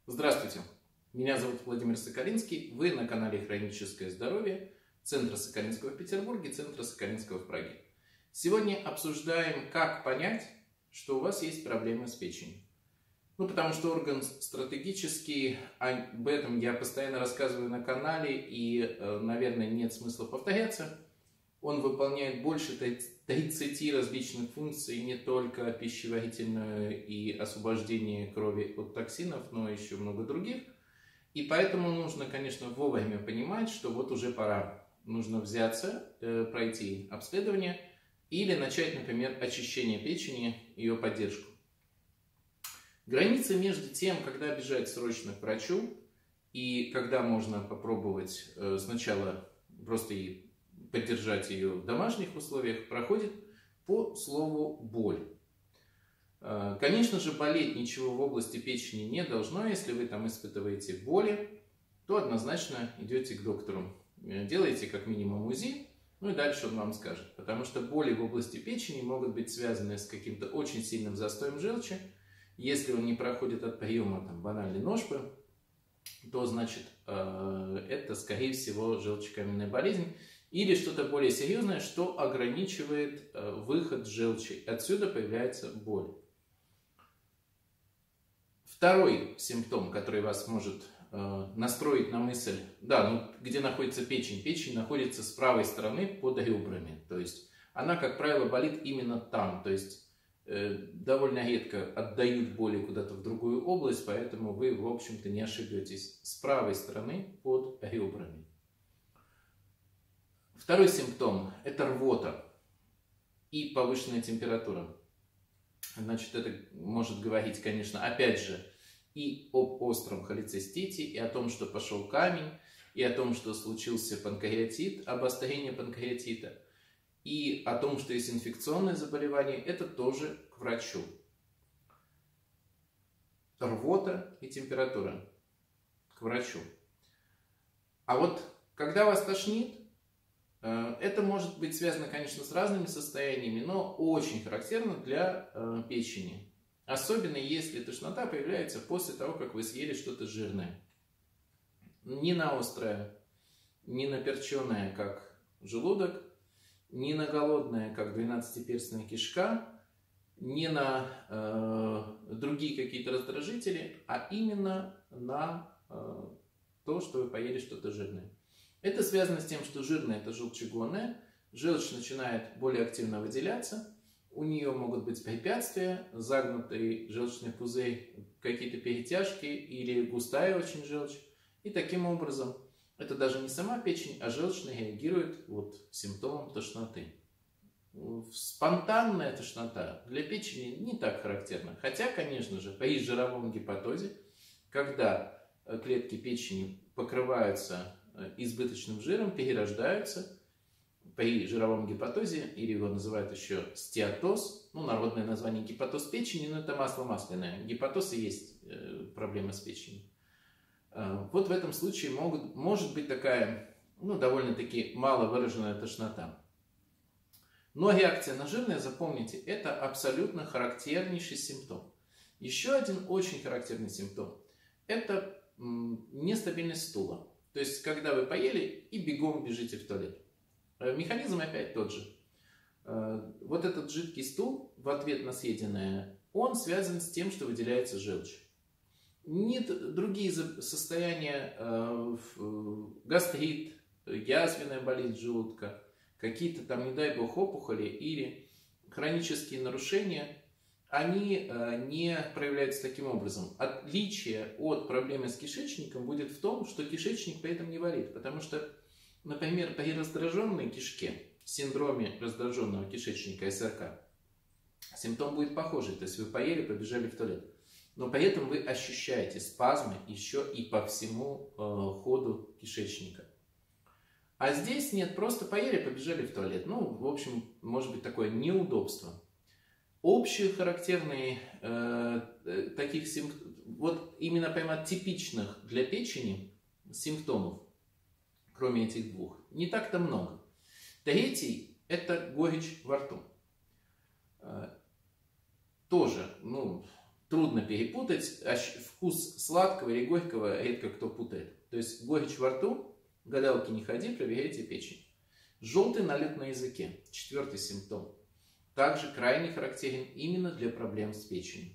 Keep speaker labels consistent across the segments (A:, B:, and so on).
A: Здравствуйте, меня зовут Владимир Соколинский, вы на канале «Хроническое здоровье» Центра Соколинского в Петербурге, Центра Соколинского в Праге. Сегодня обсуждаем, как понять, что у вас есть проблемы с печенью. Потому что орган стратегический, об этом я постоянно рассказываю на канале и, наверное, нет смысла повторяться. Он выполняет больше 30 различных функций, не только пищеварительную и освобождение крови от токсинов, но еще много других. И поэтому нужно, конечно, вовремя понимать, что вот уже пора. Нужно взяться, пройти обследование или начать, например, очищение печени, ее поддержку. Граница между тем, когда бежать срочно к врачу и когда можно попробовать сначала просто поддержать ее в домашних условиях, проходит по слову «боль». Конечно же, болеть ничего в области печени не должно. Если вы там испытываете боли, то однозначно идете к доктору. Делаете как минимум УЗИ, ну и дальше он вам скажет. Потому что боли в области печени могут быть связаны с каким-то очень сильным застоем желчи. Если он не проходит от приема банальной ношпы, то значит это, скорее всего, желчекаменная болезнь. Или что-то более серьезное, что ограничивает выход желчи. Отсюда появляется боль. Второй симптом, который вас может настроить на мысль, где находится печень. Печень находится с правой стороны под ребрами. То есть она, как правило, болит именно там. То есть довольно редко отдают боли куда-то в другую область, поэтому вы, в общем-то, не ошибетесь. С правой стороны под ребрами. Второй симптом – это рвота и повышенная температура. Значит, это может говорить, конечно, опять же, и об остром холецистите, и о том, что пошел камень, и о том, что случился панкреатит, обострение панкреатита, и о том, что есть инфекционное заболевание. Это тоже к врачу. Рвота и температура к врачу. А вот когда вас тошнит, это может быть связано, конечно, с разными состояниями, но очень характерно для печени. Особенно если тошнота появляется после того, как вы съели что-то жирное. Не на острое, не на перченое, как желудок, не на голодное, как 12-перстная кишка, не на другие какие-то раздражители, а именно на то, что вы поели что-то жирное. Это связано с тем, что жирное – это желчегонное, желчь начинает более активно выделяться, у нее могут быть препятствия, загнутый желчный пузырь, какие-то перетяжки или густая очень желчь. И таким образом, это даже не сама печень, а желчно реагирует симптомом тошноты. Спонтанная тошнота для печени не так характерна. Хотя, конечно же, при жировом гепатозе, когда клетки печени покрываются избыточным жиром, перерождаются при жировом гепатозе, или его называют еще стеатоз, народное название гепатоз печени, но это масло масляное. Гепатоз и есть проблема с печенью. Вот в этом случае может быть такая, довольно-таки мало выраженная тошнота. Но реакция на жирное, запомните, это абсолютно характернейший симптом. Еще один очень характерный симптом – это нестабильность стула. То есть, когда вы поели и бегом бежите в туалет. Механизм опять тот же. Вот этот жидкий стул в ответ на съеденное, он связан с тем, что выделяется желчь. Нет другие состояния, гастрит, язвенная болезнь желудка, какие-то там, не дай бог, опухоли или хронические нарушения, они не проявляются таким образом. Отличие от проблемы с кишечником будет в том, что кишечник при этом не болит. Потому что, например, при раздраженной кишке, синдроме раздраженного кишечника СРК, симптом будет похожий. То есть вы поели, побежали в туалет. Но при этом вы ощущаете спазмы еще и по всему ходу кишечника. А здесь нет, просто поели, побежали в туалет. В общем, может быть такое неудобство. Общие характерные таких симптомов, именно прямо типичных для печени симптомов, кроме этих двух, не так-то много. Третий – это горечь во рту. Тоже, трудно перепутать. Вкус сладкого или горького редко кто путает. То есть горечь во рту, гадалки не ходи, проверяйте печень. Желтый налет на языке, 4-й симптом, также крайне характерен именно для проблем с печенью.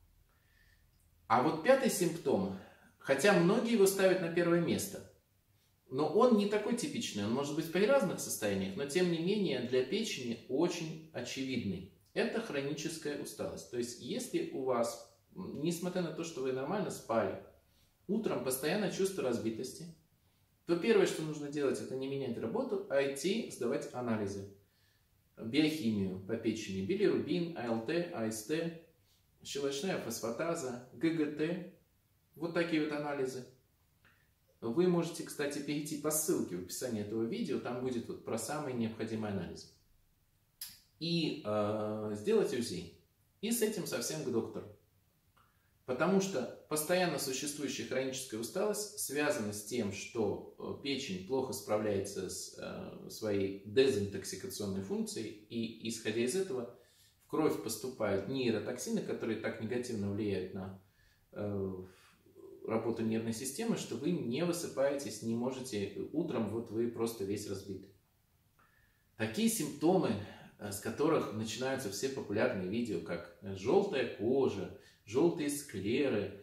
A: А вот 5-й симптом, хотя многие его ставят на первое место, но он не такой типичный, он может быть при разных состояниях, но тем не менее для печени очень очевидный. Это хроническая усталость. То есть если у вас, несмотря на то, что вы нормально спали, утром постоянно чувство разбитости, то первое, что нужно делать, это не менять работу, а идти сдавать анализы. Биохимию по печени, билирубин, АЛТ, АСТ, щелочная фосфатаза, ГГТ. Вот такие вот анализы. Вы можете, кстати, перейти по ссылке в описании этого видео, там будет вот про самые необходимые анализы. И сделать УЗИ. И с этим совсем к доктору. Потому что постоянно существующая хроническая усталость связана с тем, что печень плохо справляется с своей дезинтоксикационной функцией, и исходя из этого в кровь поступают нейротоксины, которые так негативно влияют на работу нервной системы, что вы не высыпаетесь, не можете, утром вот вы просто весь разбитый. Такие симптомы, с которых начинаются все популярные видео, как желтая кожа, желтые склеры,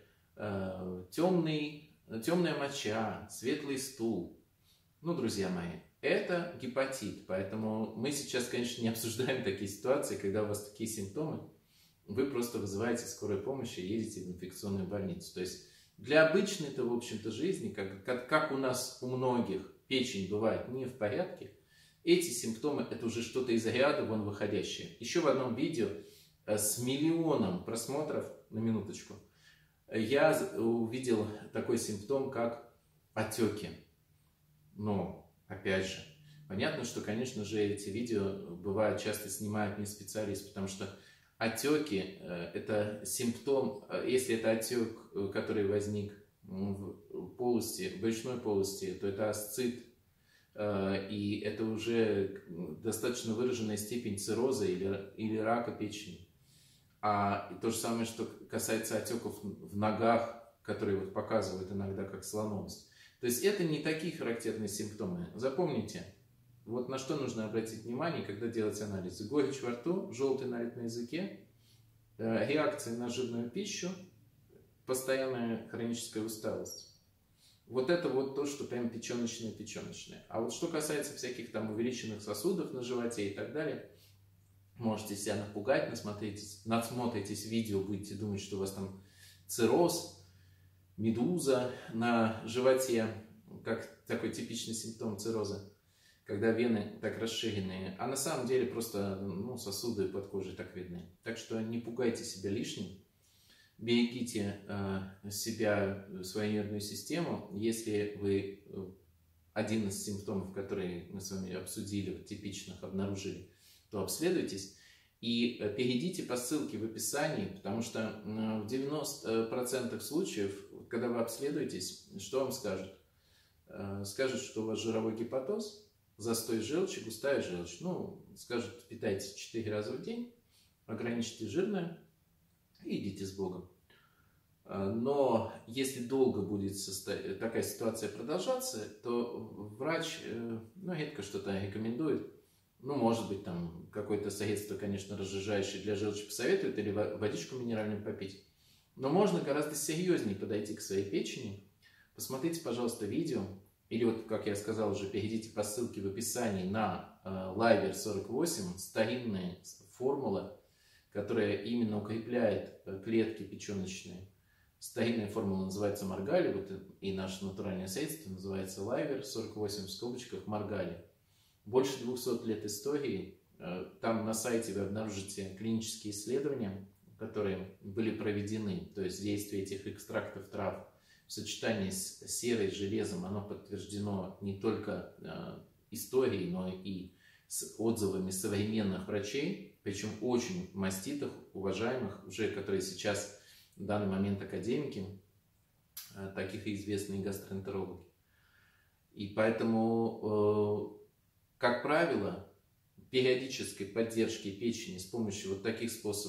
A: темная моча, светлый стул. Ну, друзья мои, это гепатит. Поэтому мы сейчас, конечно, не обсуждаем такие ситуации, когда у вас такие симптомы. Вы просто вызываете скорую помощь и едете в инфекционную больницу. То есть для обычной-то, в общем-то, жизни, как у нас, у многих, печень бывает не в порядке, эти симптомы – это уже что-то из ряда вон выходящее. Еще в одном видео с 1 миллионом просмотров, на минуточку, я увидел такой симптом, как отеки. Но, опять же, понятно, что, конечно же, эти видео бывают часто снимают не специалисты, потому что отеки – это симптом, если это отек, который возник в полости, в брюшной полости, то это асцит, и это уже достаточно выраженная степень цирроза или рака печени. А то же самое, что касается отеков в ногах, которые вот показывают иногда как слоновость. То есть это не такие характерные симптомы. Запомните, вот на что нужно обратить внимание, когда делать анализы. Горечь во рту, желтый налет на языке, реакция на жирную пищу, постоянная хроническая усталость. Вот это вот то, что прям печеночное. А вот что касается всяких там увеличенных сосудов на животе и так далее, можете себя напугать, насмотритесь видео, будете думать, что у вас там цирроз, медуза на животе, как такой типичный симптом цирроза, когда вены так расширенные, а на самом деле просто сосуды под кожей так видны. Так что не пугайте себя лишним, берегите себя, свою нервную систему. Если вы один из симптомов, которые мы с вами обсудили, типичных, обнаружили, то обследуйтесь и перейдите по ссылке в описании, потому что в 90% случаев, когда вы обследуетесь, что вам скажут? Скажут, что у вас жировой гепатоз, застой желчи, густая желчь. Скажут, питайтесь 4 раза в день, ограничьте жирное и идите с Богом. Но если долго будет такая ситуация продолжаться, то врач редко что-то рекомендует. Может быть, там какое-то средство, конечно, разжижающее для желчи посоветует, или водичку минеральную попить. Но можно гораздо серьезнее подойти к своей печени. Посмотрите, пожалуйста, видео. Или вот, как я сказал уже, перейдите по ссылке в описании на Liver 48, старинная формула, которая именно укрепляет клетки печеночные. Старинная формула называется Маргали, вот и наше натуральное средство называется Liver 48 в скобочках Маргали. Больше 200 лет истории. Там на сайте вы обнаружите клинические исследования, которые были проведены. То есть действие этих экстрактов трав в сочетании с серой, с железом, оно подтверждено не только историей, но и с отзывами современных врачей, причем очень маститых, уважаемых, уже которые сейчас в данный момент академики, таких и известные гастроэнтерологи. И поэтому, как правило, периодической поддержки печени с помощью вот таких способов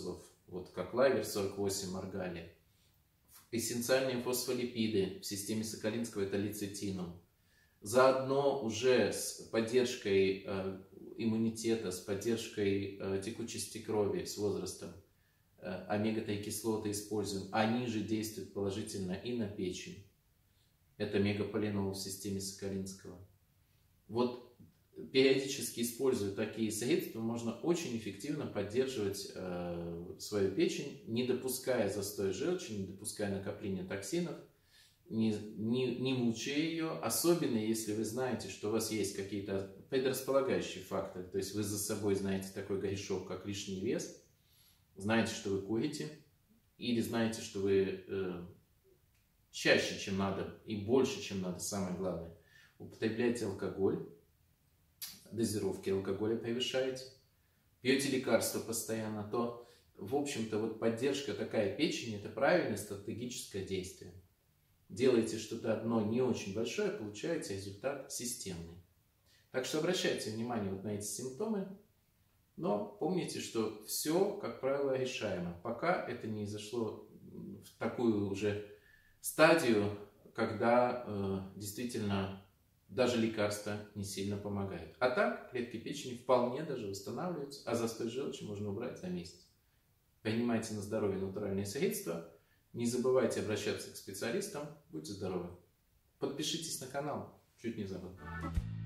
A: вот как лайвер 48 моргали, эссенциальные фосфолипиды в системе Соколинского это лецитинум. Заодно уже с поддержкой иммунитета, с поддержкой текучести крови с возрастом омега-3 кислоты используем. Они же действуют положительно и на печень. Это мегаполинол в системе Соколинского. Вот периодически используя такие средства, можно очень эффективно поддерживать свою печень, не допуская застоя желчи, не допуская накопления токсинов, не мучая ее, особенно если вы знаете, что у вас есть какие-то предрасполагающие факторы, то есть вы за собой знаете такой грешок, как лишний вес, знаете, что вы курите, или знаете, что вы чаще, чем надо, и больше, чем надо, самое главное, употребляете алкоголь, дозировки алкоголя превышаете, пьете лекарства постоянно, то, в общем-то, вот поддержка такая печени – это правильное стратегическое действие. Делаете что-то одно не очень большое, получаете результат системный. Так что обращайте внимание вот на эти симптомы, но помните, что все, как правило, решаемо, пока это не зашло в такую уже стадию, когда действительно даже лекарства не сильно помогают. А так клетки печени вполне даже восстанавливаются, а застой желчи можно убрать за месяц. Принимайте на здоровье натуральные средства. Не забывайте обращаться к специалистам. Будьте здоровы. Подпишитесь на канал. Чуть не забыл.